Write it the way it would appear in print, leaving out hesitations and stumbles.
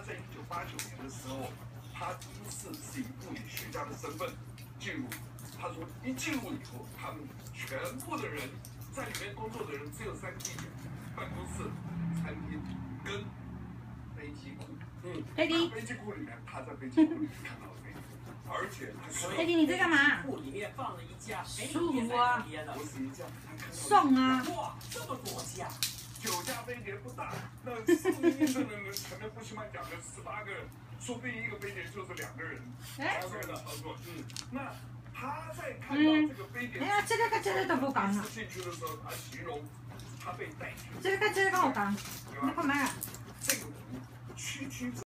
在1989年的时候，他第一次是以物理学家的身份进入。他说一进入以后，他们全部的人在里面工作的人只有3个地点：办公室、餐厅跟飞机库。飞机库里面，他在飞机库里面看到了飞机，而且他看到。 飞机，你在干嘛？ 库里面放了一架 15啊， 不是一架，他看到。 送啊！ 哇，这么多架 ！9架飞碟不大，那4名应征的人前面不喜欢讲的18个人，说不定一个飞碟就是2个人操作的操作。那他在看到这个飞碟， 哎呀，这个都不讲了。 进去的时候，他形容他被带去。 这个跟我讲，你干嘛？ 这个区区。